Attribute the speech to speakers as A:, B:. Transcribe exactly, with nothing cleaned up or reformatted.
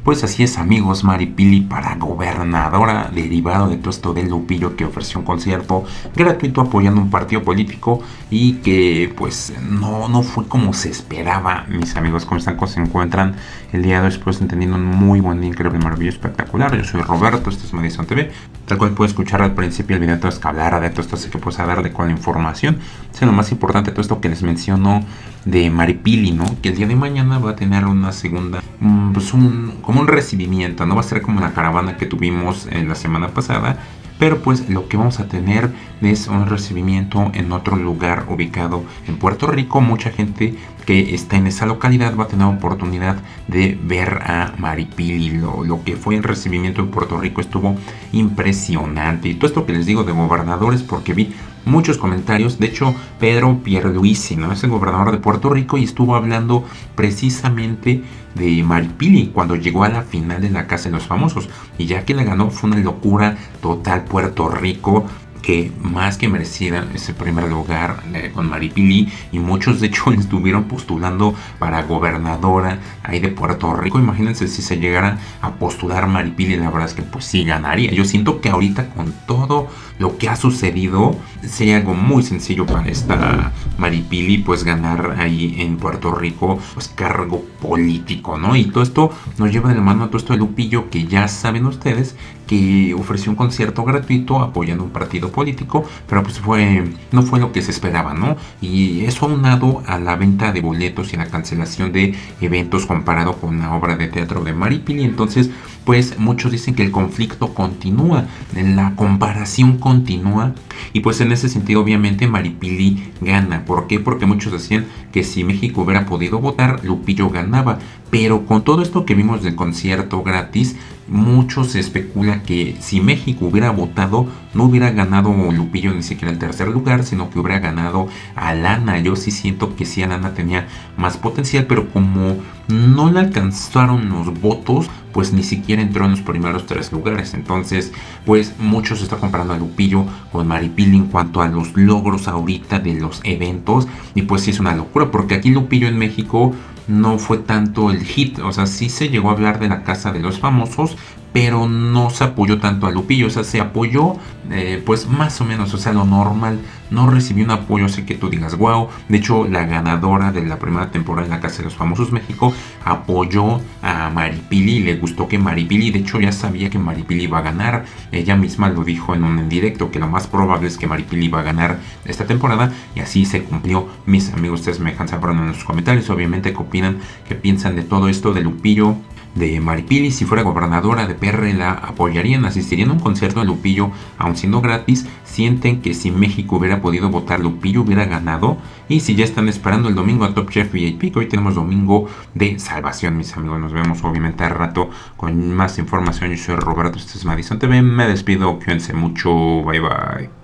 A: Pues así es, amigos, Maripili para gobernadora, derivado de todo esto de Lupillo, que ofreció un concierto gratuito apoyando un partido político y que pues no, no fue como se esperaba. Mis amigos, ¿cómo están? ¿Cómo se encuentran el día de hoy? Espero estén teniendo un muy buen día, increíble, maravilloso, espectacular. Yo soy Roberto, esto es Madison T V, tal cual puedo escuchar al principio del video, entonces que hablara de todo esto, así que pues a darle con la información. O sea, lo más importante de todo esto que les menciono de Maripili, ¿no? Que el día de mañana va a tener una segunda, um, pues un, como un recibimiento, no va a ser como la caravana que tuvimos en la semana pasada, pero pues lo que vamos a tener es un recibimiento en otro lugar ubicado en Puerto Rico. Mucha gente que está en esa localidad va a tener oportunidad de ver a Maripili. Lo, lo que fue el recibimiento en Puerto Rico estuvo impresionante. Y todo esto que les digo de gobernadores, porque vi muchos comentarios. De hecho, Pedro Pierluisi, ¿no?, es el gobernador de Puerto Rico y estuvo hablando precisamente de Maripili cuando llegó a la final de la Casa de los Famosos. Y ya que la ganó, fue una locura total. Puerto Rico, que más que merecida ese primer lugar eh, con Maripili, y muchos de hecho estuvieron postulando para gobernadora ahí de Puerto Rico. Imagínense si se llegara a postular Maripili, la verdad es que pues sí ganaría. Yo siento que ahorita con todo lo que ha sucedido sería algo muy sencillo para esta Maripili pues ganar ahí en Puerto Rico pues cargo político, ¿no? Y todo esto nos lleva de la mano a todo esto de Lupillo, que ya saben ustedes que ofreció un concierto gratuito apoyando un partido político, pero pues fue no fue lo que se esperaba, ¿no? Y eso aunado a la venta de boletos y la cancelación de eventos comparado con la obra de teatro de Maripili. Entonces pues muchos dicen que el conflicto continúa, la comparación continúa, y pues en ese sentido obviamente Maripili gana. ¿Por qué? Porque muchos decían que si México hubiera podido votar, Lupillo ganaba, pero con todo esto que vimos del concierto gratis, muchos se especula que si México hubiera votado, no hubiera ganado Lupillo ni siquiera el tercer lugar, sino que hubiera ganado Alana. Yo sí siento que sí, Alana tenía más potencial, pero como no le alcanzaron los votos, pues ni siquiera entró en los primeros tres lugares. Entonces pues muchos se están comparando a Lupillo con Maripili en cuanto a los logros ahorita de los eventos, y pues sí es una locura, porque aquí Lupillo en México no fue tanto el hit. O sea, sí se llegó a hablar de la Casa de los Famosos, pero no se apoyó tanto a Lupillo. O sea, se apoyó eh, pues más o menos, o sea, lo normal. No recibió un apoyo así que tú digas wow. De hecho, la ganadora de la primera temporada de la Casa de los Famosos México apoyó a Maripili y le gustó que Maripili, de hecho ya sabía que Maripili iba a ganar. Ella misma lo dijo en un en directo, que lo más probable es que Maripili iba a ganar esta temporada, y así se cumplió. Mis amigos, ustedes me dejan saber en los comentarios obviamente qué opinan, qué piensan de todo esto de Lupillo, de Maripili. Si fuera gobernadora de P R, la apoyarían, asistirían a un concierto de Lupillo aun siendo gratis. Sienten que si México hubiera podido votar, Lupillo hubiera ganado. Y si ya están esperando el domingo a Top Chef V I P, que hoy tenemos domingo de salvación, mis amigos, nos vemos obviamente al rato con más información. Yo soy Roberto, esto es Madison T V, me despido, cuídense mucho, bye bye.